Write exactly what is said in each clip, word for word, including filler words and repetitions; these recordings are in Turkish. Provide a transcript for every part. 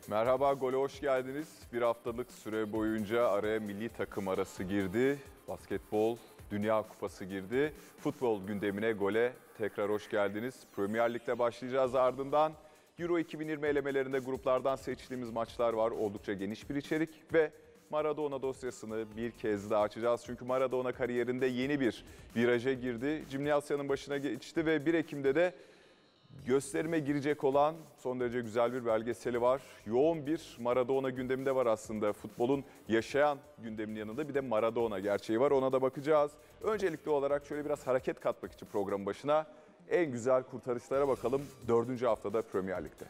Merhaba, gole hoş geldiniz. Bir haftalık süre boyunca araya milli takım arası girdi. Basketbol, Dünya Kupası girdi. Futbol gündemine, gole tekrar hoş geldiniz. Premier Lig'le başlayacağız, ardından Euro iki bin yirmi elemelerinde gruplardan seçtiğimiz maçlar var. Oldukça geniş bir içerik ve Maradona dosyasını bir kez daha açacağız. Çünkü Maradona kariyerinde yeni bir viraja girdi. Jimnasya'nın başına geçti ve bir Ekim'de de gösterime girecek olan son derece güzel bir belgeseli var. Yoğun bir Maradona gündeminde var aslında. Futbolun yaşayan gündeminin yanında bir de Maradona gerçeği var. Ona da bakacağız. Öncelikli olarak şöyle biraz hareket katmak için programın başına en güzel kurtarışlara bakalım. Dördüncü haftada Premier Lig'de.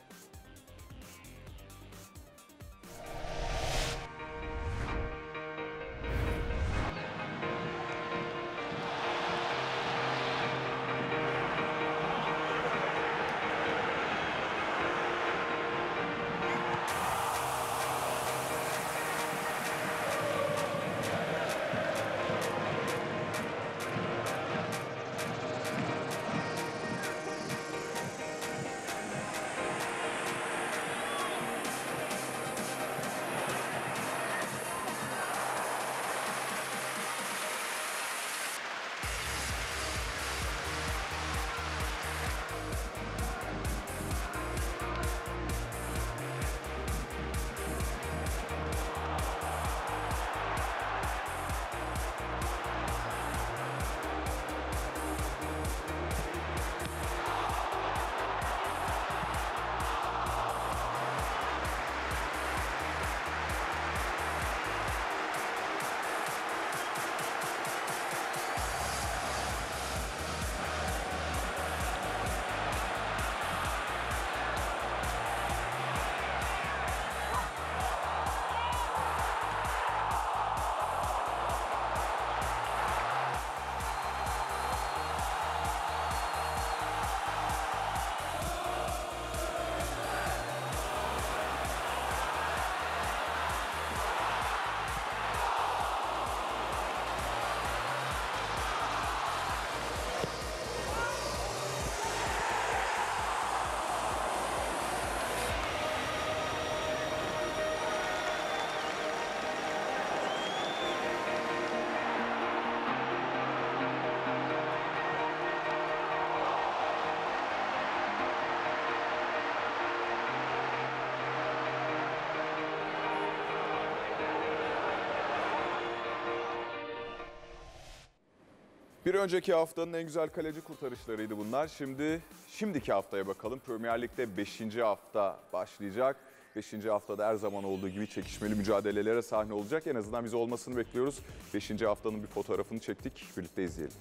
Bir önceki haftanın en güzel kaleci kurtarışlarıydı bunlar. Şimdi şimdiki haftaya bakalım. Premier Lig'de beşinci hafta başlayacak. beşinci haftada her zaman olduğu gibi çekişmeli mücadelelere sahne olacak. En azından biz olmasını bekliyoruz. beşinci haftanın bir fotoğrafını çektik. Birlikte izleyelim.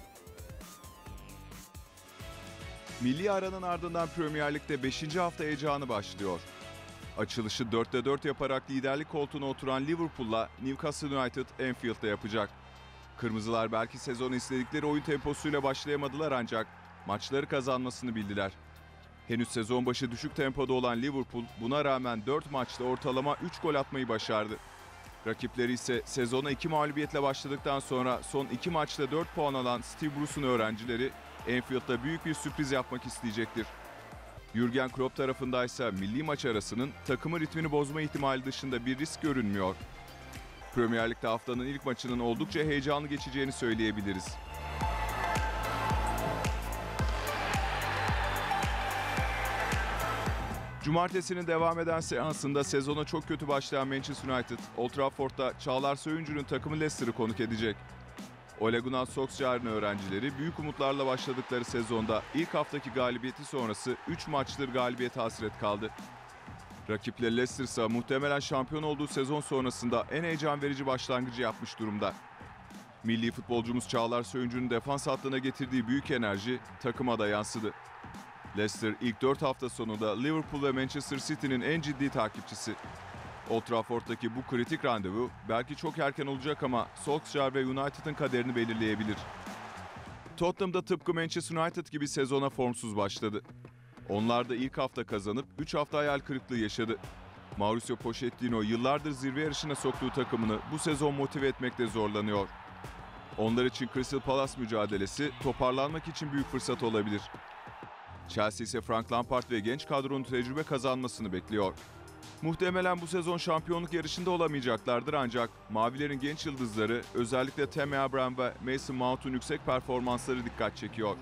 Milli aranın ardından Premier Lig'de beşinci hafta heyecanı başlıyor. Açılışı dörtte dört yaparak liderlik koltuğuna oturan Liverpool'la Newcastle United Anfield'da yapacak. Kırmızılar belki sezonu istedikleri oyun temposuyla başlayamadılar ancak maçları kazanmasını bildiler. Henüz sezon başı düşük tempoda olan Liverpool buna rağmen dört maçta ortalama üç gol atmayı başardı. Rakipleri ise sezona iki mağlubiyetle başladıktan sonra son iki maçta dört puan alan Steve Bruce'un öğrencileri Anfield'da büyük bir sürpriz yapmak isteyecektir. Jürgen Klopp tarafındaysa milli maç arasının takımın ritmini bozma ihtimali dışında bir risk görünmüyor. Premier Lig'de haftanın ilk maçının oldukça heyecanlı geçeceğini söyleyebiliriz. Cumartesinin devam eden seansında sezona çok kötü başlayan Manchester United, Old Trafford'da Çağlar Söyüncü'nün takımı Leicester'ı konuk edecek. Ole Gunnar Solskjaer'in öğrencileri büyük umutlarla başladıkları sezonda ilk haftaki galibiyeti sonrası üç maçtır galibiyete hasret kaldı. Rakipleri Leicester ise muhtemelen şampiyon olduğu sezon sonrasında en heyecan verici başlangıcı yapmış durumda. Milli futbolcumuz Çağlar Söyüncü'nün defans hattına getirdiği büyük enerji takıma da yansıdı. Leicester ilk dört hafta sonunda Liverpool ve Manchester City'nin en ciddi takipçisi. Old Trafford'daki bu kritik randevu belki çok erken olacak ama Solskjaer ve United'ın kaderini belirleyebilir. Tottenham'da tıpkı Manchester United gibi sezona formsuz başladı. Onlar da ilk hafta kazanıp üç hafta hayal kırıklığı yaşadı. Mauricio Pochettino yıllardır zirve yarışına soktuğu takımını bu sezon motive etmekte zorlanıyor. Onlar için Crystal Palace mücadelesi toparlanmak için büyük fırsat olabilir. Chelsea ise Frank Lampard ve genç kadronun tecrübe kazanmasını bekliyor. Muhtemelen bu sezon şampiyonluk yarışında olamayacaklardır ancak Mavilerin genç yıldızları özellikle Tammy Abraham ve Mason Mount'un yüksek performansları dikkat çekiyor.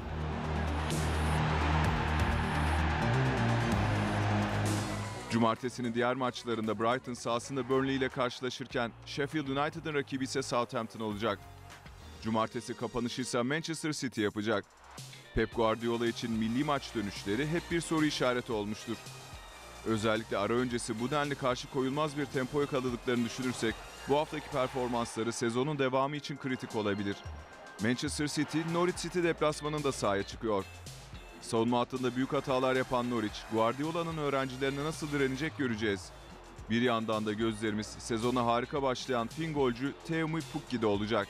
Cumartesinin diğer maçlarında Brighton sahasında Burnley ile karşılaşırken Sheffield United'ın rakibi ise Southampton olacak. Cumartesi kapanışı ise Manchester City yapacak. Pep Guardiola için milli maç dönüşleri hep bir soru işareti olmuştur. Özellikle ara öncesi bu denli karşı koyulmaz bir tempoya yakaladıklarını düşünürsek bu haftaki performansları sezonun devamı için kritik olabilir. Manchester City, Norwich City deplasmanında sahaya çıkıyor. Savunma hattında büyük hatalar yapan Norwich, Guardiola'nın öğrencilerine nasıl direnecek göreceğiz. Bir yandan da gözlerimiz sezona harika başlayan Fin golcü Teemu Pukki'de olacak.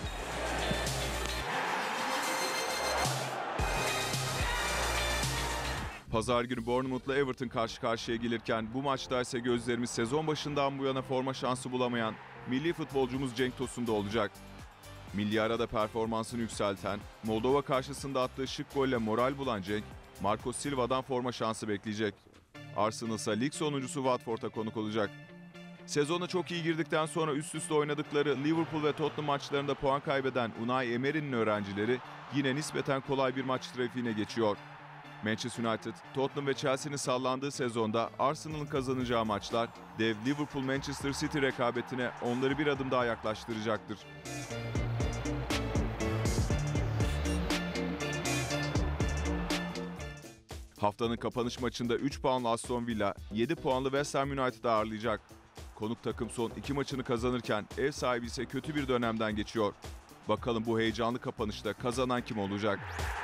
Pazar günü Bournemouth'la Everton karşı karşıya gelirken bu maçta ise gözlerimiz sezon başından bu yana forma şansı bulamayan milli futbolcumuz Cenk Tosun'da olacak. Milli arada performansını yükselten, Moldova karşısında attığı şık golle moral bulan Cenk, Marco Silva'dan forma şansı bekleyecek. Arsenal ise lig sonuncusu Watford'a konuk olacak. Sezona çok iyi girdikten sonra üst üste oynadıkları Liverpool ve Tottenham maçlarında puan kaybeden Unai Emery'nin öğrencileri yine nispeten kolay bir maç trafiğine geçiyor. Manchester United, Tottenham ve Chelsea'nin sallandığı sezonda Arsenal'ın kazanacağı maçlar dev Liverpool-Manchester City rekabetine onları bir adım daha yaklaştıracaktır. Haftanın kapanış maçında üç puanlı Aston Villa, yedi puanlı West Ham United'ı ağırlayacak. Konuk takım son iki maçını kazanırken ev sahibi ise kötü bir dönemden geçiyor. Bakalım bu heyecanlı kapanışta kazanan kim olacak?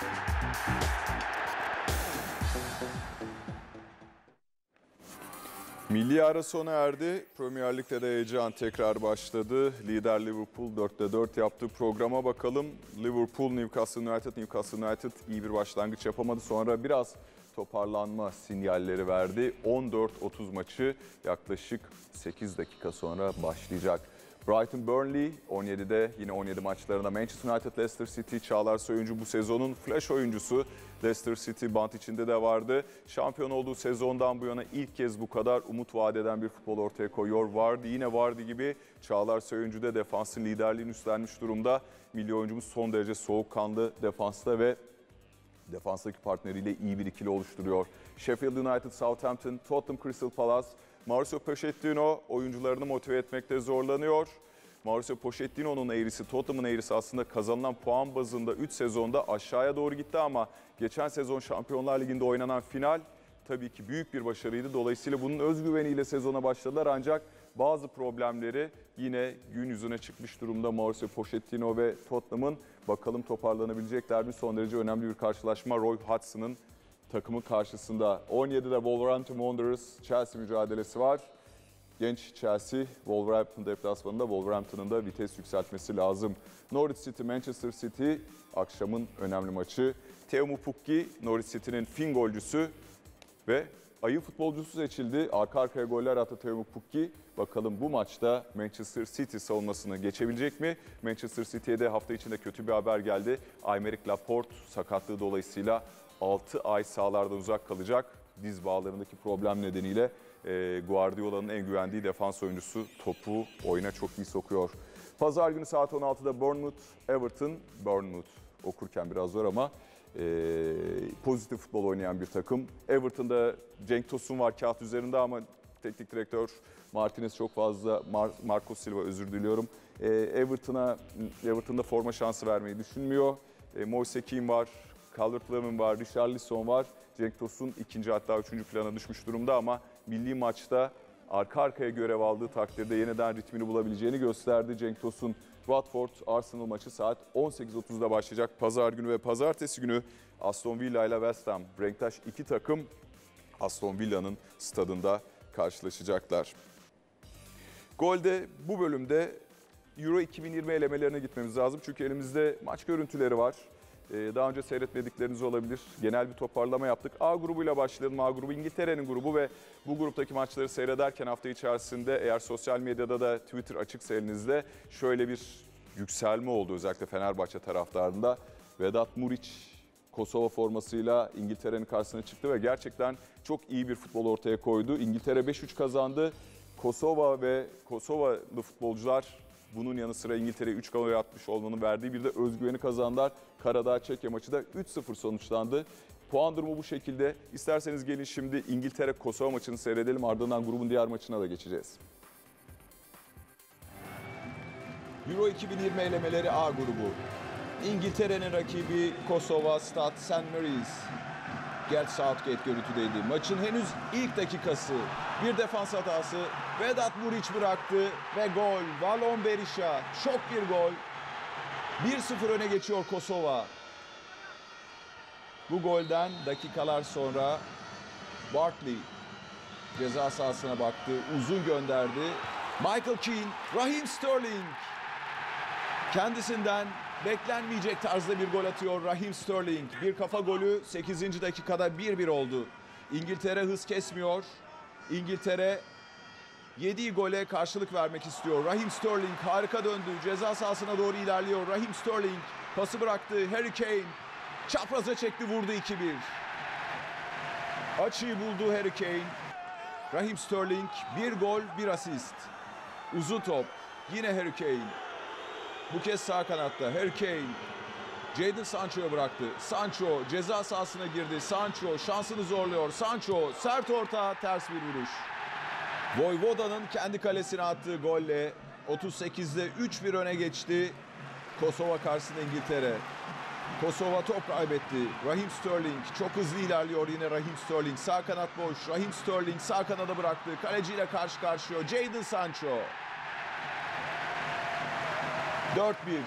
Milli ara sona erdi. Premier Lig'de de heyecan tekrar başladı. Lider Liverpool dörtte dört yaptı. Programa bakalım. Liverpool, Newcastle United. Newcastle United iyi bir başlangıç yapamadı. Sonra biraz toparlanma sinyalleri verdi. on dört otuz maçı yaklaşık sekiz dakika sonra başlayacak. Brighton Burnley on yedide yine on yedi maçlarına Manchester United Leicester City. Çağlar Söyüncü bu sezonun flash oyuncusu. Leicester City bant içinde de vardı. Şampiyon olduğu sezondan bu yana ilk kez bu kadar umut vaat eden bir futbol ortaya koyuyor. Vardı yine vardı gibi Çağlar Söyüncü de defansın liderliğini üstlenmiş durumda. Milli oyuncumuz son derece soğukkanlı defansta ve defanstaki partneriyle iyi bir ikili oluşturuyor. Sheffield United, Southampton, Tottenham Crystal Palace. Mauricio Pochettino oyuncularını motive etmekte zorlanıyor. Mauricio Pochettino'nun eğrisi, Tottenham'ın eğrisi aslında kazanılan puan bazında üç sezonda aşağıya doğru gitti ama geçen sezon Şampiyonlar Ligi'nde oynanan final tabii ki büyük bir başarıydı. Dolayısıyla bunun özgüveniyle sezona başladılar ancak bazı problemleri yine gün yüzüne çıkmış durumda Mauricio Pochettino ve Tottenham'ın. Bakalım toparlanabilecekler mi? Son derece önemli bir karşılaşma Roy Hodgson'ın takımı karşısında. on yedide Wolverhampton Wanderers Chelsea mücadelesi var. Genç Chelsea Wolverhampton deplasmanında Wolverhampton'ın da vites yükseltmesi lazım. Norwich City Manchester City akşamın önemli maçı. Teemu Pukki Norwich City'nin Fin golcüsü ve ayın futbolcusu seçildi. Arka arkaya goller attı Teemu Pukki. Bakalım bu maçta Manchester City savunmasını geçebilecek mi? Manchester City'ye de hafta içinde kötü bir haber geldi. Aymeric Laporte sakatlığı dolayısıyla altı ay sahalardan uzak kalacak. Diz bağlarındaki problem nedeniyle e, Guardiola'nın en güvendiği defans oyuncusu topu oyuna çok iyi sokuyor. Pazar günü saat on altıda Bournemouth, Everton. Bournemouth okurken biraz zor ama e, pozitif futbol oynayan bir takım. Everton'da Cenk Tosun var kağıt üzerinde ama teknik direktör Martinez çok fazla, Mar Marco Silva özür diliyorum. E, Everton'a Everton'da forma şansı vermeyi düşünmüyor. E, Moise Kean var. Calvert-Lewin var, Richarlison var. Cenk Tosun ikinci hatta üçüncü plana düşmüş durumda ama milli maçta arka arkaya görev aldığı takdirde yeniden ritmini bulabileceğini gösterdi Cenk Tosun. Watford Arsenal maçı saat on sekiz otuzda başlayacak. Pazar günü ve pazartesi günü Aston Villa ile West Ham. Renktaş iki takım Aston Villa'nın stadında karşılaşacaklar. Golde bu bölümde Euro iki bin yirmi elemelerine gitmemiz lazım. Çünkü elimizde maç görüntüleri var. Daha önce seyretmedikleriniz olabilir. Genel bir toparlama yaptık. A grubuyla başlayalım. A grubu İngiltere'nin grubu ve bu gruptaki maçları seyrederken hafta içerisinde eğer sosyal medyada da Twitter açıksa elinizde şöyle bir yükselme oldu özellikle Fenerbahçe taraftarında. Vedat Muriç Kosova formasıyla İngiltere'nin karşısına çıktı ve gerçekten çok iyi bir futbol ortaya koydu. İngiltere beş üç kazandı. Kosova ve Kosovalı futbolcular bunun yanı sıra İngiltere'ye üç gol atmış olmanın verdiği bir de özgüveni kazandılar. Karadağ-Çekya maçı da üç sıfır sonuçlandı. Puan durumu bu şekilde. İsterseniz gelin şimdi İngiltere-Kosova maçını seyredelim. Ardından grubun diğer maçına da geçeceğiz. Euro iki bin yirmi elemeleri A grubu. İngiltere'nin rakibi Kosova Stade Saint Mary's. Gareth Southgate görüntüdeydi. Maçın henüz ilk dakikası. Bir defans hatası. Vedat Muriç bıraktı ve gol. Valon Berisha. Şok bir gol. bir sıfır öne geçiyor Kosova. Bu golden dakikalar sonra Barkley ceza sahasına baktı. Uzun gönderdi. Michael Keane, Raheem Sterling. Kendisinden beklenmeyecek tarzda bir gol atıyor Raheem Sterling. Bir kafa golü sekizinci dakikada bir bir oldu. İngiltere hız kesmiyor. İngiltere yediği gole karşılık vermek istiyor. Raheem Sterling harika döndü. Ceza sahasına doğru ilerliyor. Raheem Sterling pası bıraktı. Harry Kane çapraza çekti, vurdu iki bir. Açıyı buldu Harry Kane. Raheem Sterling bir gol bir asist. Uzun top yine Harry Kane. Bu kez sağ kanatta Harry Kane. Jadon Sancho'ya bıraktı. Sancho ceza sahasına girdi. Sancho şansını zorluyor. Sancho sert orta, ters bir vuruş. Vojvoda'nın kendi kalesine attığı golle otuz sekizde üç bir öne geçti Kosova karşısında İngiltere. Kosova top kaybetti. Raheem Sterling çok hızlı ilerliyor yine Raheem Sterling. Sağ kanat boş. Raheem Sterling sağ kanada bıraktı. Kaleciyle karşı karşıya Jadon Sancho. dört bir.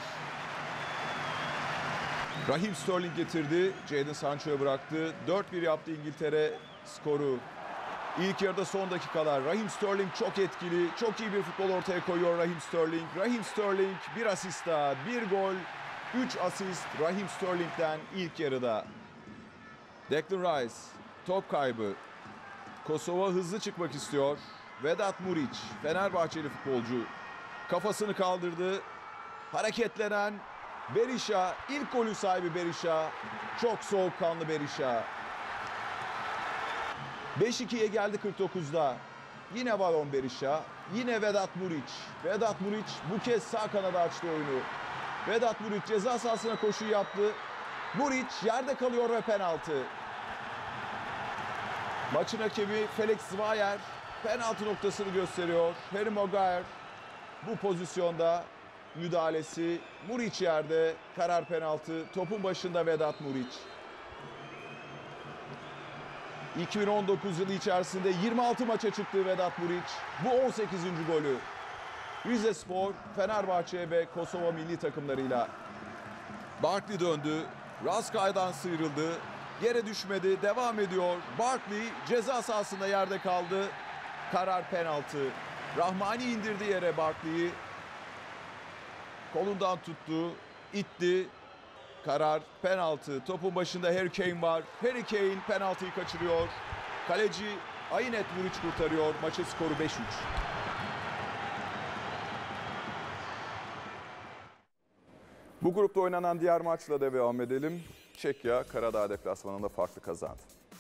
Raheem Sterling getirdi. Jadon Sancho'ya bıraktı. dört bir yaptı İngiltere skoru. İlk yarıda son dakikalar. Raheem Sterling çok etkili. Çok iyi bir futbol ortaya koyuyor Raheem Sterling. Raheem Sterling bir asist daha. Bir gol. üç asist Raheem Sterling'den ilk yarıda. Declan Rice top kaybı. Kosova hızlı çıkmak istiyor. Vedat Muriç Fenerbahçeli futbolcu. Kafasını kaldırdı. Hareketlenen Berisha, ilk golü sahibi Berisha. Çok soğukkanlı Berisha. beş ikiye geldi kırk dokuzda. Yine Valon Berisha, yine Vedat Muriç. Vedat Muriç bu kez sağ kanada açtı oyunu. Vedat Muriç ceza sahasına koşu yaptı. Muriç yerde kalıyor ve penaltı. Maçın hakemi Felix Zwayer penaltı noktasını gösteriyor. Harry Maguire bu pozisyonda müdahalesi. Muriç yerde, karar penaltı. Topun başında Vedat Muriç. iki bin on dokuz yılı içerisinde yirmi altı maça çıktığı Vedat Muriç. Bu on sekizinci golü. Rizespor, Fenerbahçe ve Kosova milli takımlarıyla. Barkley döndü. Raskay'dan sıyrıldı. Yere düşmedi. Devam ediyor. Barkley ceza sahasında yerde kaldı. Karar penaltı. Rahmani indirdi yere Barkley'i. Kolundan tuttu. İtti. Karar penaltı. Topun başında Harry Kane var. Harry Kane penaltıyı kaçırıyor. Kaleci Aynet Muriç kurtarıyor. Maçın skoru beş üç. Bu grupta oynanan diğer maçla da devam edelim. Çekya Karadağ deplasmanında farklı kazandı.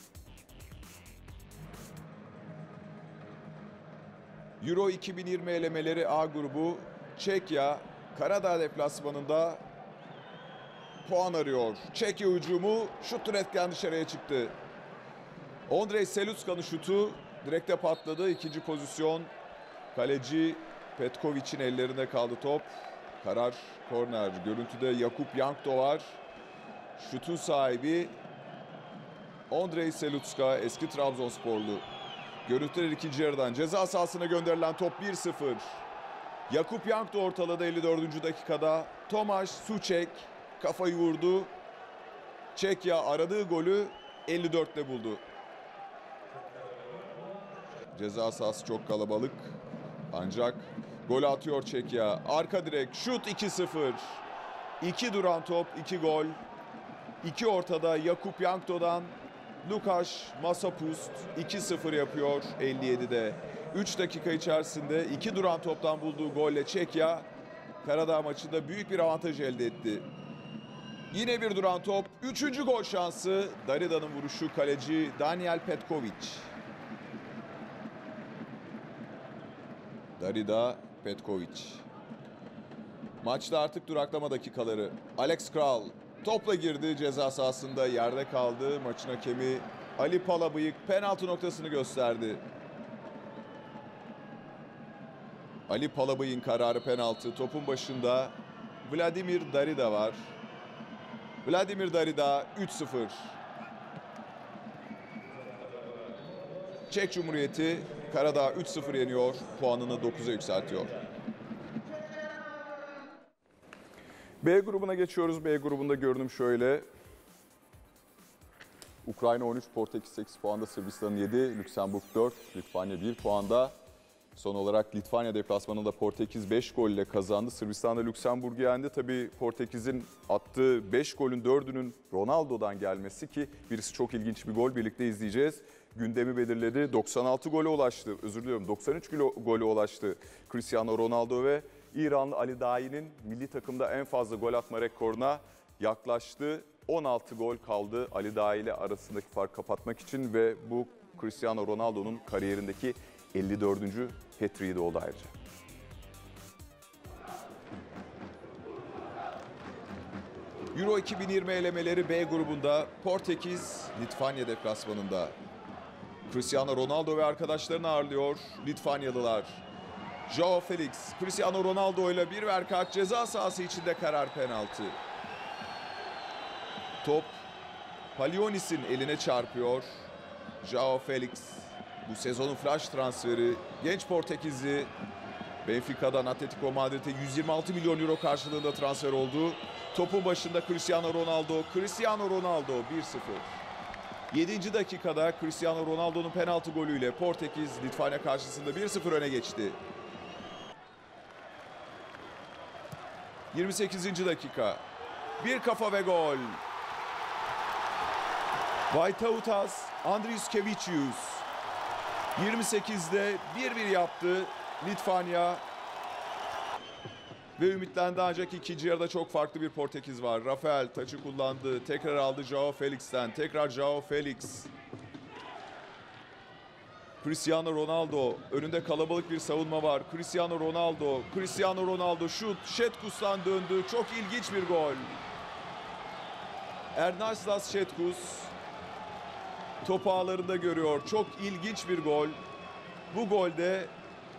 Euro iki bin yirmi elemeleri A grubu. Çekya Karadağ deplasmanında puan arıyor. Çekya hücumu, şut direkten dışarıya çıktı. Ondrej Selutska'nın şutu direkte patladı. İkinci pozisyon. Kaleci Petkovic'in ellerinde kaldı top. Karar korner. Görüntüde Jakub Jankto var. Şutun sahibi Ondrej Selutska, eski Trabzonsporlu. Görüntüler ikinci yarıdan. Ceza sahasına gönderilen top bir sıfır. Jakub Jankto ortaladı elli dördüncü dakikada. Tomasz Suchek kafayı vurdu. Çekya aradığı golü elli dörtte buldu. Ceza sahası çok kalabalık. Ancak gol atıyor Çekya. Arka direk şut iki sıfır. iki duran top, iki gol. iki ortada Jakub Jankto'dan Lukas Masopust iki sıfır yapıyor elli yedide. üç dakika içerisinde iki duran toptan bulduğu golle Çekya Karadağ maçında büyük bir avantaj elde etti. Yine bir duran top. Üçüncü gol şansı. Darida'nın vuruşu, kaleci Daniel Petkovic. Darida, Petkovic. Maçta artık duraklama dakikaları. Alex Kral topla girdi, ceza sahasında yerde kaldı. Maçın hakemi Ali Palabıyık penaltı noktasını gösterdi. Ali Palabıyık'ın kararı penaltı. Topun başında Vladimir Darida var. Vladimir Darida üç sıfır. Çek Cumhuriyeti Karadağ üç sıfır yeniyor. Puanını dokuza yükseltiyor. B grubuna geçiyoruz. B grubunda görünüm şöyle. Ukrayna on üç, Portekiz sekiz puanda, Sırbistan yedi, Lüksemburg dört, Litvanya bir puanda. Son olarak Litvanya deplasmanında Portekiz beş gol ile kazandı. Sırbistan da Lüksemburg'u yendi. Tabii Portekiz'in attığı beş golün dördünün Ronaldo'dan gelmesi, ki birisi çok ilginç bir gol, birlikte izleyeceğiz. Gündemi belirledi. doksan altı gole ulaştı. Özür diliyorum. doksan üç gole ulaştı Cristiano Ronaldo ve İranlı Ali Daei'nin milli takımda en fazla gol atma rekoruna yaklaştı. on altı gol kaldı Ali Daei ile arasındaki fark kapatmak için ve bu Cristiano Ronaldo'nun kariyerindeki elli dördüncü hat-trick'i de oldu ayrıca. Euro iki bin yirmi elemeleri B grubunda Portekiz Litvanya deplasmanında. Cristiano Ronaldo ve arkadaşlarını ağırlıyor Litvanyalılar. Joao Felix, Cristiano Ronaldo ile bir verkaç, ceza sahası içinde karar penaltı. Top Palionis'in eline çarpıyor. Joao Felix bu sezonun flash transferi, genç Portekizli Benfica'dan Atletico Madrid'e yüz yirmi altı milyon euro karşılığında transfer oldu. Topun başında Cristiano Ronaldo. Cristiano Ronaldo bir sıfır. yedinci dakikada Cristiano Ronaldo'nun penaltı golüyle Portekiz Litvanya karşısında bir sıfır öne geçti. yirmi sekizinci dakika. Bir kafa ve gol. Vaitautas Andriuskevicius yirmi sekizde bir bir yaptı Litvanya. Ve ümitlendi, ancak ikinci yarıda çok farklı bir Portekiz var. Rafael taçı kullandı. Tekrar aldı Joao Felix'ten. Tekrar Joao Felix. Cristiano Ronaldo. Önünde kalabalık bir savunma var. Cristiano Ronaldo. Cristiano Ronaldo şut. Şetkus'tan döndü. Çok ilginç bir gol. Ernastas Şetkus topu ağlarında görüyor. Çok ilginç bir gol. Bu golde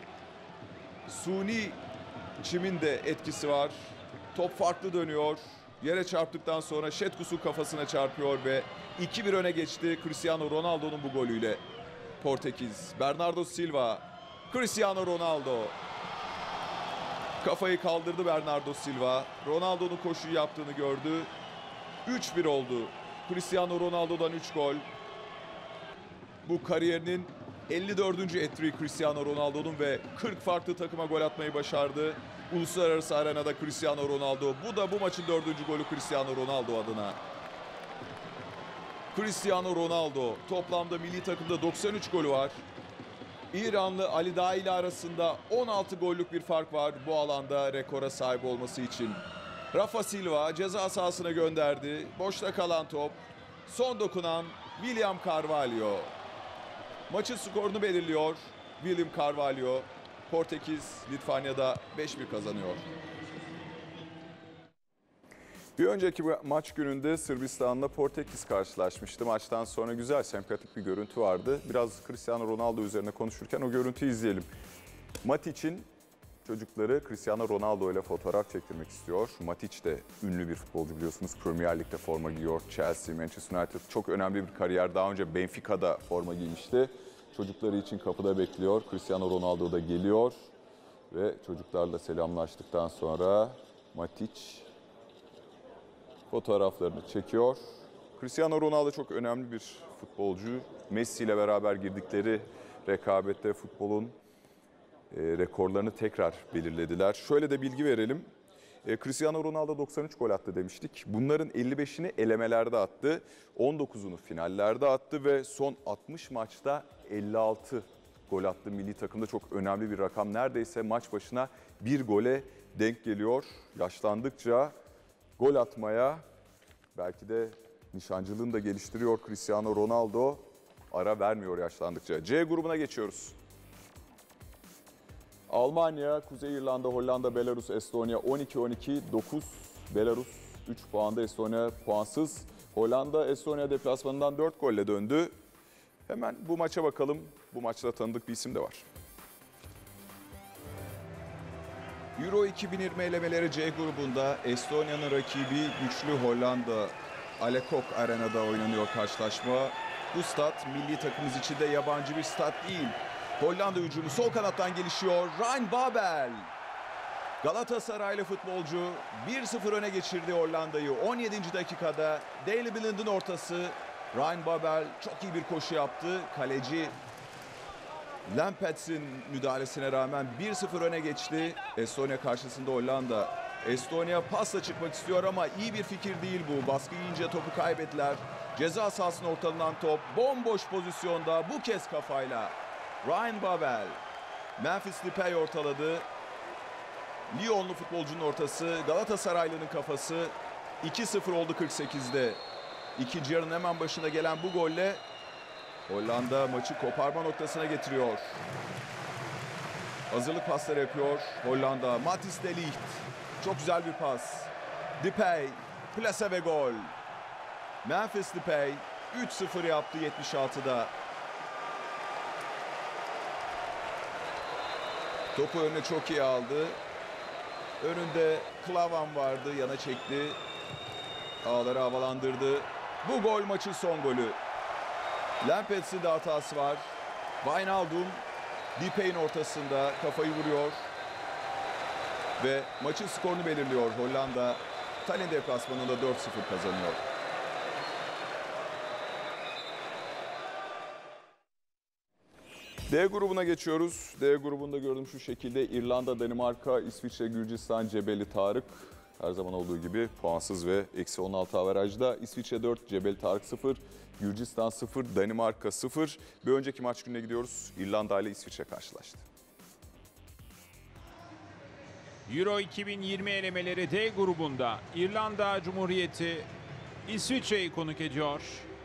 suni çimin de etkisi var. Top farklı dönüyor. Yere çarptıktan sonra Şetkus'un kafasına çarpıyor ve iki bir öne geçti Cristiano Ronaldo'nun bu golüyle Portekiz. Bernardo Silva, Cristiano Ronaldo. Kafayı kaldırdı Bernardo Silva. Ronaldo'nun koşuyu yaptığını gördü. üç bir oldu. Cristiano Ronaldo'dan üç gol. Bu kariyerinin elli dördüncü hat-trick Cristiano Ronaldo'nun ve kırk farklı takıma gol atmayı başardı. Uluslararası arenada Cristiano Ronaldo. Bu da bu maçın dördüncü golü Cristiano Ronaldo adına. Cristiano Ronaldo toplamda milli takımda doksan üç golü var. İranlı Ali Daei ile arasında on altı gollük bir fark var bu alanda rekora sahip olması için. Rafa Silva ceza sahasına gönderdi. Boşta kalan top. Son dokunan William Carvalho. Maçın skorunu belirliyor William Carvalho. Portekiz Litvanya'da beş bir kazanıyor. Bir önceki maç gününde Sırbistan'la Portekiz karşılaşmıştı. Maçtan sonra güzel, sempatik bir görüntü vardı. Biraz Cristiano Ronaldo üzerine konuşurken o görüntüyü izleyelim. Matic'in çocukları Cristiano Ronaldo ile fotoğraf çektirmek istiyor. Matic de ünlü bir futbolcu, biliyorsunuz. Premier Lig'de forma giyiyor. Chelsea, Manchester United, çok önemli bir kariyer. Daha önce Benfica'da forma giymişti. Çocukları için kapıda bekliyor. Cristiano Ronaldo da geliyor ve çocuklarla selamlaştıktan sonra Matic fotoğraflarını çekiyor. Cristiano Ronaldo çok önemli bir futbolcu. Messi ile beraber girdikleri rekabette futbolun e, rekorlarını tekrar belirlediler. Şöyle de bilgi verelim. E, Cristiano Ronaldo doksan üç gol attı demiştik. Bunların elli beşini elemelerde attı. on dokuzunu finallerde attı ve son altmış maçta elli altı gol attı. Milli takımda çok önemli bir rakam. Neredeyse maç başına bir gole denk geliyor. Yaşlandıkça gol atmaya Belki de nişancılığını da geliştiriyor Cristiano Ronaldo. Ara vermiyor yaşlandıkça. C grubuna geçiyoruz. Almanya, Kuzey İrlanda, Hollanda, Belarus, Estonya on iki on iki, dokuz Belarus üç puanda, Estonya puansız. Hollanda, Estonya deplasmanından dört golle döndü. Hemen bu maça bakalım. Bu maçta tanıdık bir isim de var. Euro iki bin yirmi elemeleri C grubunda Estonya'nın rakibi güçlü Hollanda Alekok Arena'da oynanıyor karşılaşma. Bu stat milli takımımız için de yabancı bir stat değil. Hollanda hücumu sol kanattan gelişiyor. Ryan Babel. Galatasaraylı futbolcu bir sıfır öne geçirdi Hollanda'yı. on yedinci dakikada Daley Blind'in ortası. Ryan Babel çok iyi bir koşu yaptı. Kaleci Lamperts'in müdahalesine rağmen bir sıfır öne geçti. Estonya karşısında Hollanda. Estonya pasla çıkmak istiyor ama iyi bir fikir değil bu. Baskı yiyince topu kaybettiler. Ceza sahasına ortalanan top bomboş pozisyonda bu kez kafayla. Ryan Babel. Memphis Depay ortaladı. Lyonlu futbolcunun ortası. Galatasaraylı'nın kafası. iki sıfır oldu kırk sekizde. İkinci yarının hemen başına gelen bu golle Hollanda maçı koparma noktasına getiriyor. Hazırlık pasları yapıyor Hollanda. Matthijs de Ligt. Çok güzel bir pas. Depay. Plase ve gol. Memphis Depay üç sıfır yaptı yetmiş altıda. Topu önüne çok iyi aldı. Önünde Klavan vardı. Yana çekti. Ağları havalandırdı. Bu gol maçın son golü. Lamperts'in de hatası var. Wijnaldum Depay'in ortasında kafayı vuruyor. Ve maçın skorunu belirliyor Hollanda. Tallinn deplasmanında dört sıfır kazanıyor. D grubuna geçiyoruz. D grubunda gördüğüm şu şekilde İrlanda, Danimarka, İsviçre, Gürcistan, Cebeli Tarık. Her zaman olduğu gibi puansız ve eksi on altı averajda. İsviçre dört, Cebeli Tarık sıfır, Gürcistan sıfır, Danimarka sıfır. Bir önceki maç gününe gidiyoruz. İrlanda ile İsviçre karşılaştı. Euro iki bin yirmi elemeleri D grubunda İrlanda Cumhuriyeti İsviçre'yi konuk ediyor.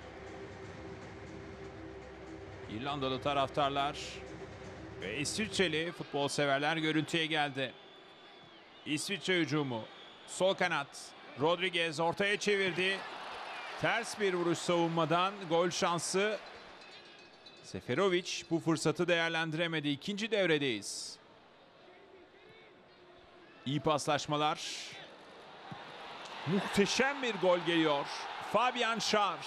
İrlandalı taraftarlar ve İsviçreli futbol severler görüntüye geldi. İsviçre hücumu. Sol kanat. Rodriguez ortaya çevirdi. Ters bir vuruş savunmadan gol şansı. Seferovic bu fırsatı değerlendiremedi. İkinci devredeyiz. İyi paslaşmalar. Muhteşem bir gol geliyor. Fabian Schär.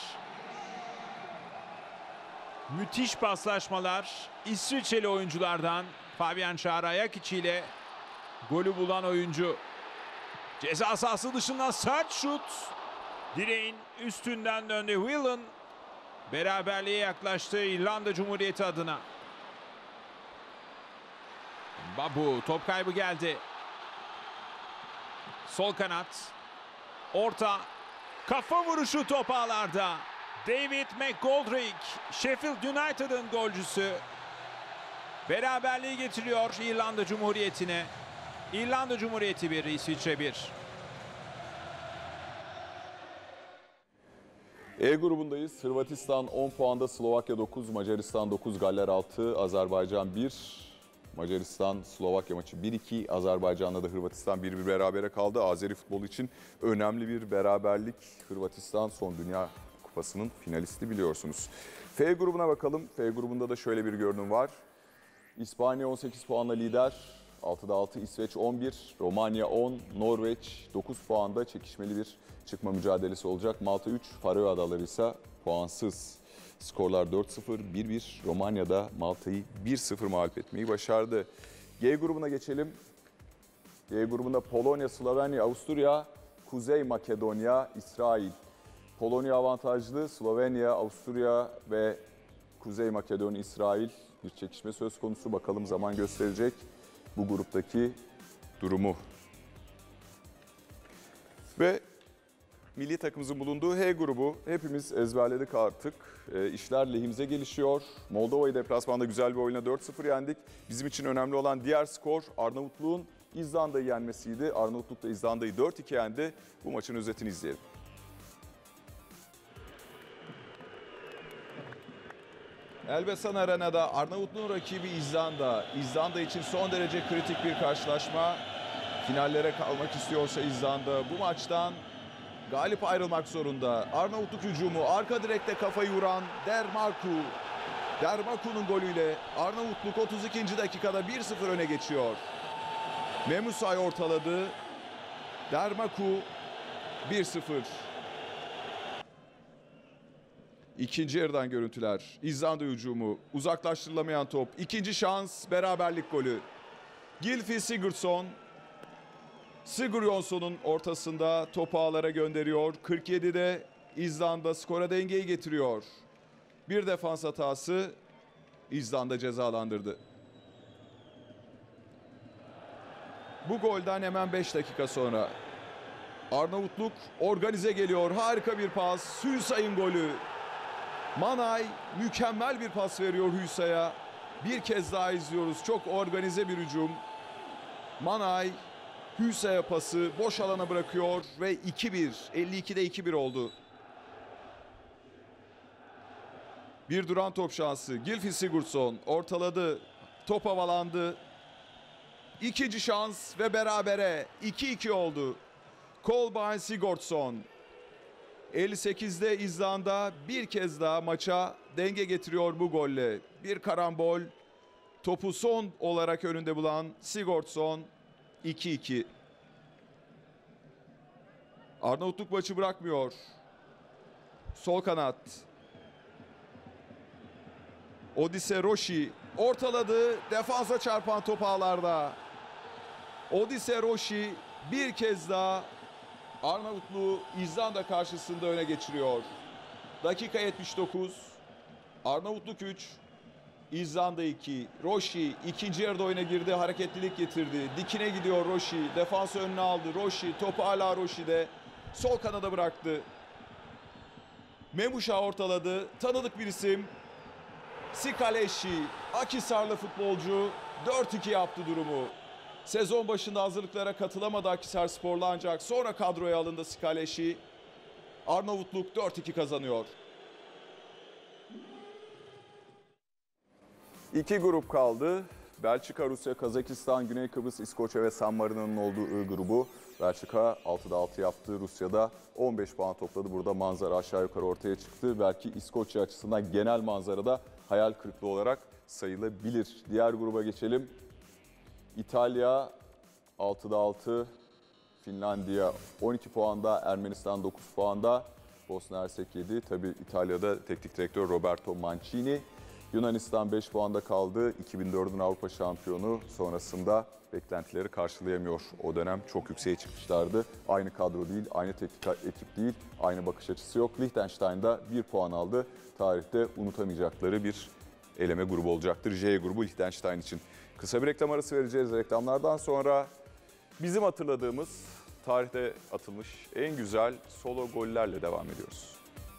Müthiş paslaşmalar İsviçreli oyunculardan. Fabian Schär ayak içiyle golü bulan oyuncu. Ceza sahası dışından sert şut. Direğin üstünden döndü. Whelan beraberliğe yaklaştı İrlanda Cumhuriyeti adına. Babu top kaybı geldi. Sol kanat. Orta. Kafa vuruşu top ağlarda. David McGoldrick, Sheffield United'ın golcüsü. Beraberliği getiriyor İrlanda Cumhuriyeti'ne. İrlanda Cumhuriyeti bir, İsviçre bir. E grubundayız. Hırvatistan on puanda, Slovakya dokuz, Macaristan dokuz, Galler altı, Azerbaycan bir. Macaristan Slovakya maçı bir iki. Azerbaycan'la da Hırvatistan bir bir berabere kaldı. Azeri futbolu için önemli bir beraberlik. Hırvatistan son Dünya Kupası'nın finalisti biliyorsunuz. F grubuna bakalım. F grubunda da şöyle bir görünüm var. İspanya on sekiz puanla lider. altıda altı, İsveç on bir, Romanya on, Norveç dokuz puanda çekişmeli bir çıkma mücadelesi olacak. Malta üç, Faroe Adaları ise puansız. Skorlar dört sıfır, bir bir. Romanya'da Malta'yı bir sıfır mağlup etmeyi başardı. G grubuna geçelim. G grubunda Polonya, Slovenya, Avusturya, Kuzey Makedonya, İsrail. Polonya avantajlı, Slovenya, Avusturya ve Kuzey Makedonya, İsrail bir çekişme söz konusu. Bakalım zaman gösterecek bu gruptaki durumu. Ve milli takımımızın bulunduğu H grubu hepimiz ezberledik artık. E, işler lehimize gelişiyor. Moldova'yı deplasmanda güzel bir oyuna dört sıfır yendik. Bizim için önemli olan diğer skor Arnavutluğun İzlanda'yı yenmesiydi. Arnavutluk da İzlanda'yı dört iki yendi. Bu maçın özetini izleyelim. Elbasan Arena'da Arnavutluğun rakibi İzlanda. İzlanda için son derece kritik bir karşılaşma. Finallere kalmak istiyorsa İzlanda bu maçtan galip ayrılmak zorunda. Arnavutluk hücumu, arka direkte kafayı vuran Dermaku. Dermaku'nun golüyle Arnavutluk otuz ikinci dakikada bir sıfır öne geçiyor. Memusay ortaladı. Dermaku bir sıfır. İkinci yarıdan görüntüler. İzlanda hücumu, uzaklaştırılamayan top. İkinci şans, beraberlik golü. Gylfi Sigurdsson, Sigurjonsson'un ortasında topu ağlara gönderiyor. kırk yedide İzlanda skora dengeyi getiriyor. Bir defans hatası İzlanda cezalandırdı. Bu golden hemen beş dakika sonra Arnavutluk organize geliyor. Harika bir pas. Hüsay'ın golü. Manay mükemmel bir pas veriyor Hüsay'a. Bir kez daha izliyoruz. Çok organize bir hücum. Manay Hüsay'a pası boş alana bırakıyor ve iki bir. elli ikide iki bir oldu. Bir duran top şansı. Gylfi Sigurdsson ortaladı. Top havalandı. İkinci şans ve berabere. iki iki oldu. Kolbeinn Sigurdsson. elli sekizde İzlanda bir kez daha maça denge getiriyor bu golle. Bir karambol. Topu son olarak önünde bulan Sigurdsson. iki iki. Arnavutluk maçı bırakmıyor. Sol kanat. Odise Roshi ortaladı. Defansa çarpan top ağlarda. Odise Roshi bir kez daha Arnavutluğu İzlanda karşısında öne geçiriyor. Dakika yetmiş dokuz. Arnavutluk üç. İzlanda iki. Roshi ikinci yarıda oyuna girdi. Hareketlilik getirdi. Dikine gidiyor Roshi. Defansı önüne aldı. Roshi topu hala Roshi'de. Sol kanada bıraktı. Memuşa ortaladı. Tanıdık bir isim. Sikaleşi. Akhisarlı futbolcu dört iki yaptı durumu. Sezon başında hazırlıklara katılamadı Akhisarsporlu ancak sonra kadroya alındı Sikaleşi. Arnavutluk dört iki kazanıyor. İki grup kaldı. Belçika, Rusya, Kazakistan, Güney Kıbrıs, İskoçya ve San Marino'nun olduğu I grubu. Belçika altıda altı yaptı. Rusya'da on beş puan topladı. Burada manzara aşağı yukarı ortaya çıktı. Belki İskoçya açısından genel manzarada hayal kırıklığı olarak sayılabilir. Diğer gruba geçelim. İtalya altıda altı, Finlandiya on iki puanda, Ermenistan dokuz puanda, Bosna Hersek yedi. Tabii İtalya'da teknik direktör Roberto Mancini. Yunanistan beş puanda kaldı. iki bin dördün Avrupa şampiyonu sonrasında beklentileri karşılayamıyor. O dönem çok yükseğe çıkmışlardı. Aynı kadro değil, aynı teknik ekip değil, aynı bakış açısı yok. Liechtenstein'da bir puan aldı. Tarihte unutamayacakları bir eleme grubu olacaktır. J grubu Liechtenstein için. Kısa bir reklam arası vereceğiz. Reklamlardan sonra bizim hatırladığımız, tarihte atılmış en güzel solo gollerle devam ediyoruz.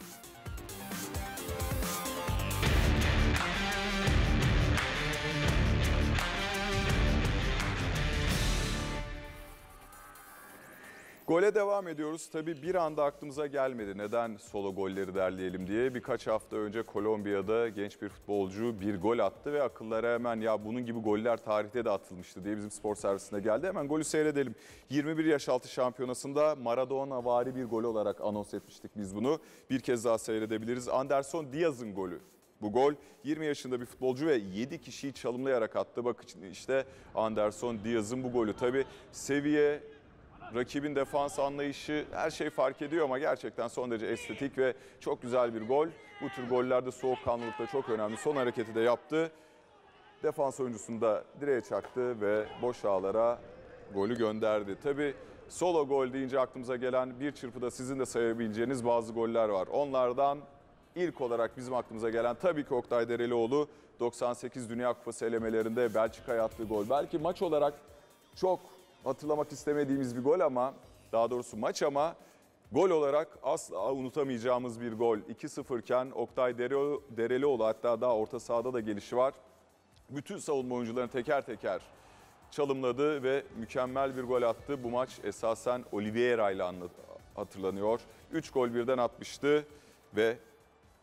Gole devam ediyoruz. Tabii bir anda aklımıza gelmedi neden solo golleri derleyelim diye. Birkaç hafta önce Kolombiya'da genç bir futbolcu bir gol attı ve akıllara hemen ya bunun gibi goller tarihte de atılmıştı diye bizim spor servisine geldi. Hemen golü seyredelim. yirmi bir yaş altı şampiyonasında Maradona-vari bir gol olarak anons etmiştik biz bunu. Bir kez daha seyredebiliriz. Anderson Diaz'ın golü. Bu gol yirmi yaşında bir futbolcu ve yedi kişiyi çalımlayarak attı. Bakın işte Anderson Diaz'ın bu golü. Tabii seviye, rakibin defans anlayışı her şey fark ediyor ama gerçekten son derece estetik ve çok güzel bir gol. Bu tür gollerde soğukkanlılık da çok önemli. Son hareketi de yaptı. Defans oyuncusunu da direğe çaktı ve boş ağlara golü gönderdi. Tabii solo gol deyince aklımıza gelen bir çırpıda sizin de sayabileceğiniz bazı goller var. Onlardan ilk olarak bizim aklımıza gelen tabii ki Oktay Derelioğlu doksan sekiz Dünya Kupası elemelerinde Belçika'ya attığı gol. Belki maç olarak çok hatırlamak istemediğimiz bir gol ama daha doğrusu maç ama gol olarak asla unutamayacağımız bir gol. iki sıfır iken Oktay Derelioğlu hatta daha orta sahada da gelişi var. Bütün savunma oyuncularını teker teker çalımladı ve mükemmel bir gol attı. Bu maç esasen Oliveira ile hatırlanıyor. üç gol birden atmıştı ve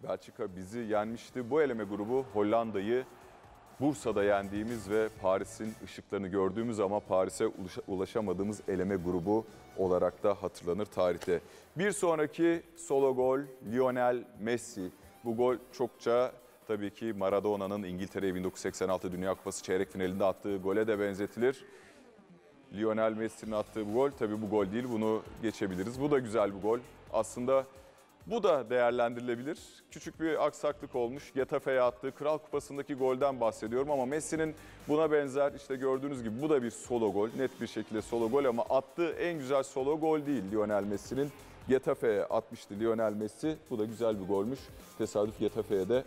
Belçika bizi yenmişti. Bu eleme grubu Hollanda'yı Bursa'da yendiğimiz ve Paris'in ışıklarını gördüğümüz ama Paris'e ulaşamadığımız eleme grubu olarak da hatırlanır tarihte. Bir sonraki solo gol Lionel Messi. Bu gol çokça tabii ki Maradona'nın İngiltere'ye bin dokuz yüz seksen altı Dünya Kupası çeyrek finalinde attığı gole de benzetilir. Lionel Messi'nin attığı bu gol, tabii bu gol değil, bunu geçebiliriz. Bu da güzel bir gol. Aslında bu da değerlendirilebilir. Küçük bir aksaklık olmuş. Getafe'ye attığı Kral Kupası'ndaki golden bahsediyorum ama Messi'nin buna benzer, işte gördüğünüz gibi bu da bir solo gol. Net bir şekilde solo gol ama attığı en güzel solo gol değil Lionel Messi'nin. Getafe'ye atmıştı Lionel Messi. Bu da güzel bir golmüş. Tesadüf Getafe'ye de.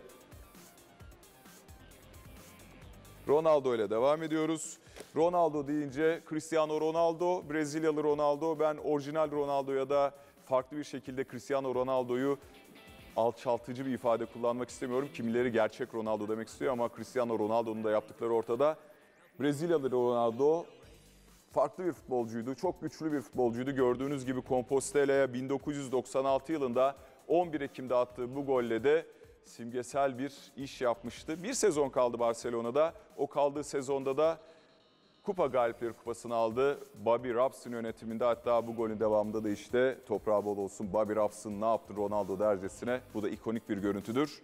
Ronaldo ile devam ediyoruz. Ronaldo deyince Cristiano Ronaldo, Brezilyalı Ronaldo. Ben orijinal Ronaldo'ya da farklı bir şekilde Cristiano Ronaldo'yu alçaltıcı bir ifade kullanmak istemiyorum. Kimileri gerçek Ronaldo demek istiyor ama Cristiano Ronaldo'nun da yaptıkları ortada. Brezilyalı Ronaldo farklı bir futbolcuydu. Çok güçlü bir futbolcuydu. Gördüğünüz gibi Compostela'ya bin dokuz yüz doksan altı yılında on bir Ekim'de attığı bu golle de simgesel bir iş yapmıştı. Bir sezon kaldı Barcelona'da. O kaldığı sezonda da Kupa Galipleri Kupası'nı aldı. Bobby Robson yönetiminde, hatta bu golün devamında da işte toprağı bol olsun Bobby Robson ne yaptı Ronaldo dercesine. Bu da ikonik bir görüntüdür.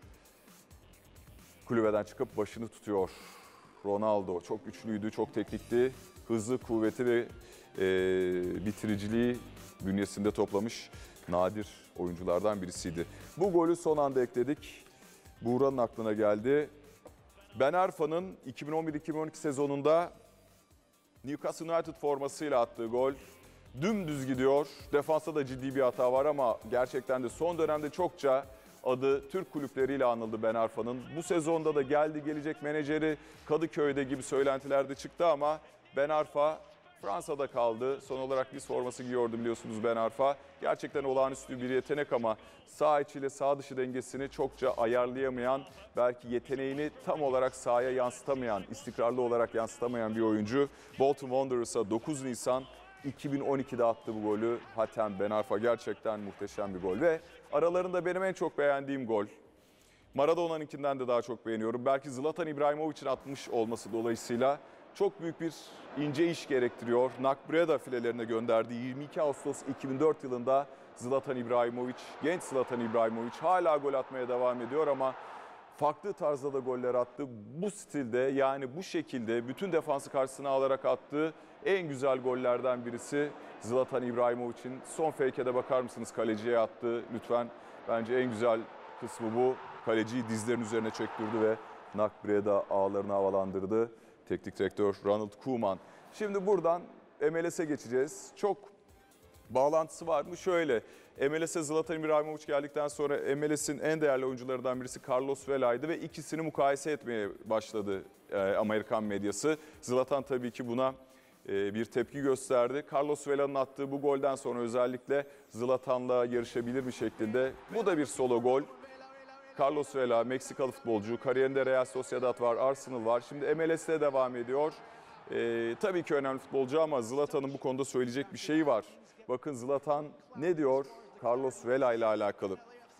Kulübeden çıkıp başını tutuyor Ronaldo. Çok güçlüydü, çok teknikti. Hızlı, kuvveti ve e, bitiriciliği bünyesinde toplamış nadir oyunculardan birisiydi. Bu golü son anda ekledik. Buğra'nın aklına geldi. Ben Arfa'nın iki bin on bir iki bin on iki sezonunda Newcastle United formasıyla attığı gol dümdüz gidiyor. Defansta da ciddi bir hata var ama gerçekten de son dönemde çokça adı Türk kulüpleriyle anıldı Ben Arfa'nın. Bu sezonda da geldi gelecek menajeri Kadıköy'de gibi söylentiler de çıktı ama Ben Arfa Fransa'da kaldı. Son olarak biz forması giyiyordu biliyorsunuz Ben Arfa. Gerçekten olağanüstü bir yetenek ama sağ içiyle sağ dışı dengesini çokça ayarlayamayan, belki yeteneğini tam olarak sahaya yansıtamayan, istikrarlı olarak yansıtamayan bir oyuncu. Bolton Wanderers'a dokuz Nisan iki bin on iki'de attı bu golü. Hatem Ben Arfa, gerçekten muhteşem bir gol ve aralarında benim en çok beğendiğim gol. Maradona'nınkinden de daha çok beğeniyorum. Belki Zlatan İbrahimovic'in atmış olması dolayısıyla çok büyük bir ince iş gerektiriyor. Nakbreda filelerine gönderdiği yirmi iki Ağustos iki bin dört yılında Zlatan İbrahimovic, genç Zlatan İbrahimovic hala gol atmaya devam ediyor ama farklı tarzda da goller attı. Bu stilde, yani bu şekilde bütün defansı karşısına alarak attığı en güzel gollerden birisi Zlatan İbrahimovic'in. Son fake'e de bakar mısınız, kaleciye attı lütfen. Bence en güzel kısmı bu. Kaleciyi dizlerin üzerine çektirdi ve Nakbreda ağlarını havalandırdı. Teknik direktör Ronald Koeman. Şimdi buradan M L S'e geçeceğiz. Çok bağlantısı var mı? Şöyle, M L S'e Zlatan İbrahimovic geldikten sonra M L S'in en değerli oyuncularından birisi Carlos Vela'ydı ve ikisini mukayese etmeye başladı e, Amerikan medyası. Zlatan tabii ki buna e, bir tepki gösterdi. Carlos Vela'nın attığı bu golden sonra özellikle Zlatan'la yarışabilir mi şeklinde. Bu da bir solo gol. Carlos Vela, Meksikalı futbolcu, kariyerinde Real Sociedad var, Arsenal var. Şimdi M L S'te devam ediyor. Ee, tabii ki önemli futbolcu ama Zlatan'ın bu konuda söyleyecek bir şeyi var. Bakın Zlatan ne diyor Carlos Vela ile alakalı.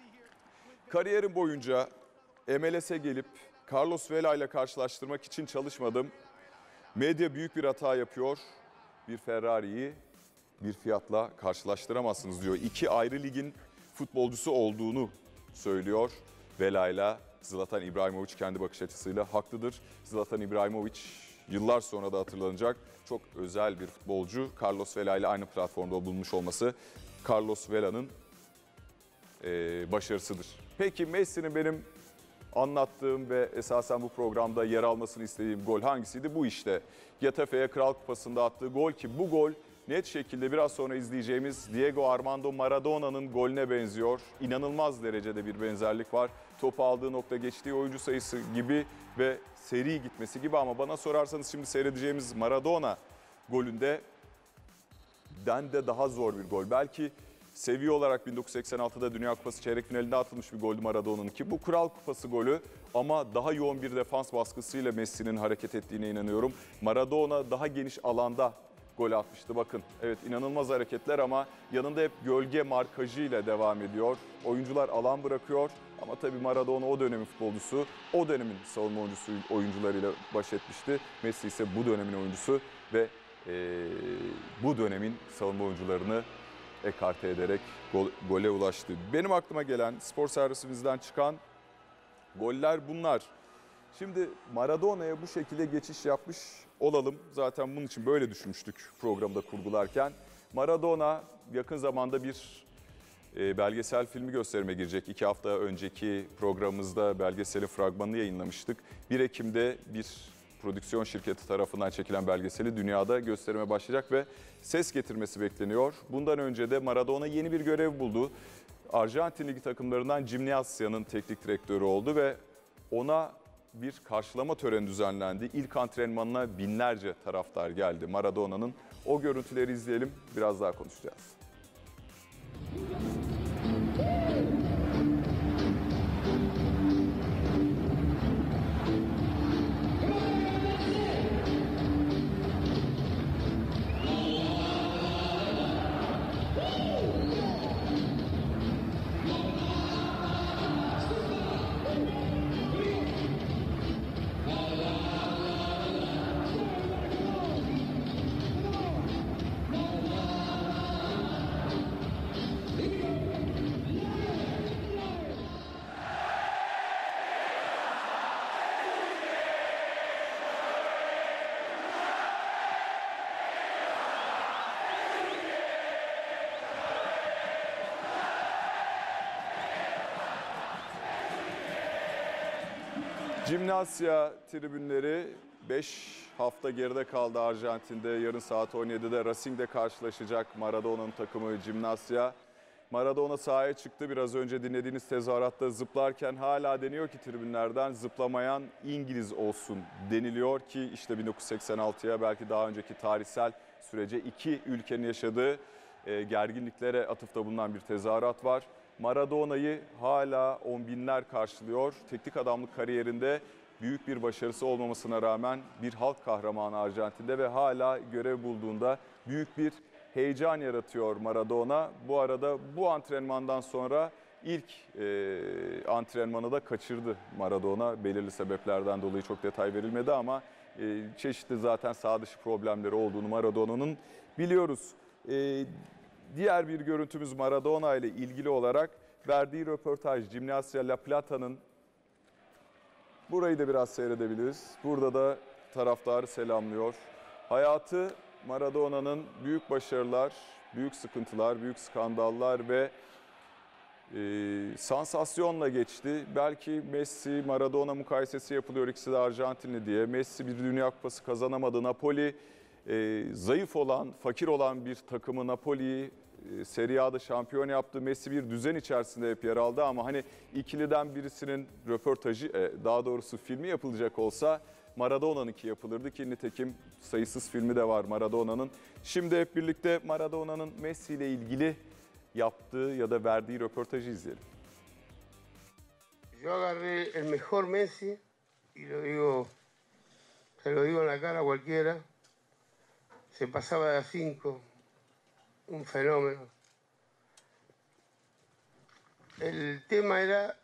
Kariyerim boyunca M L S'e gelip Carlos Vela ile karşılaştırmak için çalışmadım. Medya büyük bir hata yapıyor. Bir Ferrari'yi bir fiyatla karşılaştıramazsınız diyor. İki ayrı ligin futbolcusu olduğunu söylüyor. Vela'yla Zlatan İbrahimovic kendi bakış açısıyla haklıdır. Zlatan İbrahimovic yıllar sonra da hatırlanacak çok özel bir futbolcu. Carlos Vela ile aynı platformda bulunmuş olması Carlos Vela'nın e, başarısıdır. Peki Messi'nin benim anlattığım ve esasen bu programda yer almasını istediğim gol hangisiydi? Bu işte. Getafe'ye Kral Kupası'nda attığı gol ki bu gol net şekilde biraz sonra izleyeceğimiz Diego Armando Maradona'nın golüne benziyor. İnanılmaz derecede bir benzerlik var. Topu aldığı nokta, geçtiği oyuncu sayısı gibi ve seri gitmesi gibi ama bana sorarsanız şimdi seyredeceğimiz Maradona golünde den de daha zor bir gol. Belki seviye olarak bin dokuz yüz seksen altıda Dünya Kupası çeyrek finalinde atılmış bir goldü Maradona'nın ki bu Kral Kupası golü ama daha yoğun bir defans baskısıyla Messi'nin hareket ettiğine inanıyorum. Maradona daha geniş alanda gol atmıştı. Bakın evet inanılmaz hareketler ama yanında hep gölge markajıyla devam ediyor. Oyuncular alan bırakıyor ama tabii Maradona o dönemin futbolcusu, o dönemin savunma oyuncusu oyuncularıyla baş etmişti. Messi ise bu dönemin oyuncusu ve e, bu dönemin savunma oyuncularını ekarte ederek gol, gole ulaştı. Benim aklıma gelen spor servisimizden çıkan goller bunlar. Şimdi Maradona'ya bu şekilde geçiş yapmış olalım. Zaten bunun için böyle düşünmüştük programda kurgularken. Maradona yakın zamanda bir e, belgesel filmi gösterime girecek. İki hafta önceki programımızda belgeselin fragmanını yayınlamıştık. bir Ekim'de bir prodüksiyon şirketi tarafından çekilen belgeseli dünyada gösterime başlayacak ve ses getirmesi bekleniyor. Bundan önce de Maradona yeni bir görev buldu. Arjantin Ligi takımlarından Gimnasia'nın teknik direktörü oldu ve ona bir karşılama töreni düzenlendi. İlk antrenmanına binlerce taraftar geldi Maradona'nın. O görüntüleri izleyelim, biraz daha konuşacağız. Gimnasia tribünleri beş hafta geride kaldı Arjantin'de. Yarın saat on yedide Racing'de karşılaşacak Maradona'nın takımı Gimnasia. Maradona sahaya çıktı. Biraz önce dinlediğiniz tezahüratta zıplarken hala deniyor ki tribünlerden zıplamayan İngiliz olsun deniliyor ki işte bin dokuz yüz seksen altıya belki daha önceki tarihsel sürece iki ülkenin yaşadığı e, gerginliklere atıfta bulunan bir tezahürat var. Maradona'yı hala on binler karşılıyor. Teknik adamlık kariyerinde büyük bir başarısı olmamasına rağmen bir halk kahramanı Arjantin'de ve hala görev bulduğunda büyük bir heyecan yaratıyor Maradona. Bu arada bu antrenmandan sonra ilk e, antrenmanı da kaçırdı Maradona. Belirli sebeplerden dolayı çok detay verilmedi ama e, çeşitli zaten sağ dışı problemleri olduğunu Maradona'nın biliyoruz. E, Diğer bir görüntümüz Maradona ile ilgili olarak verdiği röportaj Gimnasia La Plata'nın, burayı da biraz seyredebiliriz. Burada da taraftarı selamlıyor. Hayatı Maradona'nın büyük başarılar, büyük sıkıntılar, büyük skandallar ve e, sansasyonla geçti. Belki Messi, Maradona mukayesesi yapılıyor, ikisi de Arjantinli diye. Messi bir Dünya Kupası kazanamadı. Napoli e, zayıf olan, fakir olan bir takımı Napoli'yi e, Serie A'da şampiyon yaptı. Messi bir düzen içerisinde hep yer aldı ama hani ikiliden birisinin röportajı, e, daha doğrusu filmi yapılacak olsa Maradona'nınki yapılırdı ki nitekim sayısız filmi de var Maradona'nın. Şimdi hep birlikte Maradona'nın Messi ile ilgili yaptığı ya da verdiği röportajı izleyelim. Yo agarré el mejor Messi y lo digo, se lo digo en la cara a cualquiera. Se pasaba de a cinco, un fenómeno. El tema era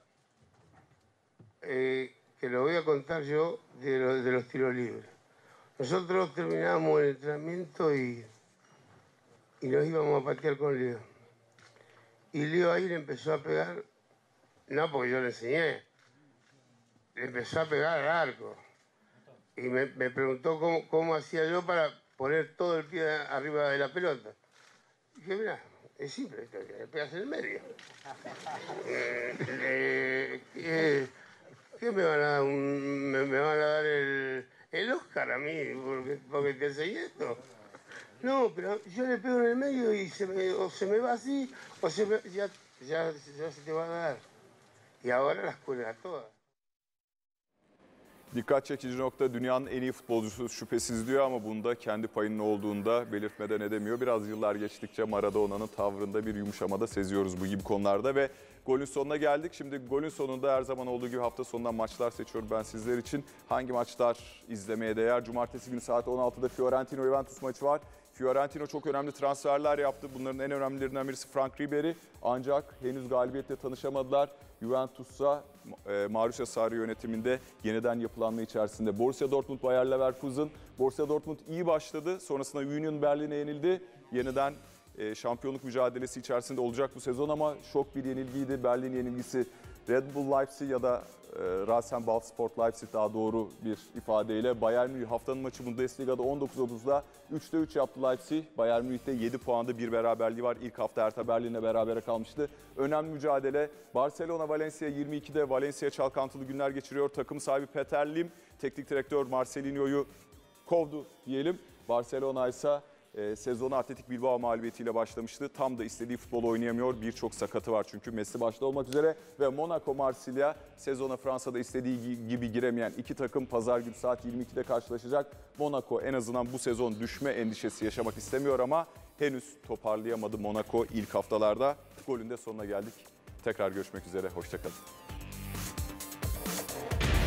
eh, que lo voy a contar yo de, lo, de los tiros libres. Nosotros terminábamos el entrenamiento y, y nos íbamos a patear con Leo. Y Leo ahí le empezó a pegar, no porque yo le enseñé, le empezó a pegar al arco. Y me, me preguntó cómo, cómo hacía yo para poner todo el pie arriba de la pelota. Y dije, mira, es simple, le pegas en el medio. eh, eh, eh, ¿Qué me van a dar? Un, me, me van a dar el, el Oscar a mí porque, porque te enseñé esto? No, pero yo le pego en el medio y se me, o se me va así o se me, ya, ya, ya se te va a dar. Y ahora las cuelga todas. Dikkat çekici nokta, dünyanın en iyi futbolcusu şüphesiz diyor ama bunda kendi payının olduğunu da belirtmeden edemiyor. Biraz yıllar geçtikçe Maradona'nın tavrında bir yumuşamada seziyoruz bu gibi konularda ve golün sonuna geldik. Şimdi golün sonunda her zaman olduğu gibi hafta sonundan maçlar seçiyorum ben sizler için. Hangi maçlar izlemeye değer? Cumartesi günü saat on altıda Fiorentina Juventus maçı var. Fiorentina çok önemli transferler yaptı. Bunların en önemlilerinden birisi Frank Ribery. Ancak henüz galibiyetle tanışamadılar. Juventus'a e, Mauricio Sarri yönetiminde yeniden yapılanma içerisinde. Borussia Dortmund, Bayer Leverkusen. Borussia Dortmund iyi başladı. Sonrasında Union Berlin'e yenildi. Yeniden e, şampiyonluk mücadelesi içerisinde olacak bu sezon ama şok bir yenilgiydi. Berlin yenilgisi. Red Bull Leipzig ya da e, Rasenballsport Leipzig daha doğru bir ifadeyle Bayern Münih haftanın maçı Bundesliga'da on dokuz otuzda üçte üç yaptı Leipzig. Bayern Münih'te yedi puanda bir beraberliği var. İlk hafta Hertha Berlin'le berabere kalmıştı. Önemli mücadele. Barcelona Valencia yirmi ikide Valencia çalkantılı günler geçiriyor. Takım sahibi Peter Lim, teknik direktör Marcelinho'yu kovdu diyelim. Barcelona ise E, sezonu Atletik Bilbao mağlubiyetiyle başlamıştı. Tam da istediği futbol oynayamıyor. Birçok sakatı var çünkü Messi başta olmak üzere. Ve Monaco Marsilya sezona Fransa'da istediği gibi giremeyen iki takım pazar günü saat yirmi ikide karşılaşacak. Monaco en azından bu sezon düşme endişesi yaşamak istemiyor ama henüz toparlayamadı Monaco ilk haftalarda. Golün de sonuna geldik. Tekrar görüşmek üzere. Hoşça kalın.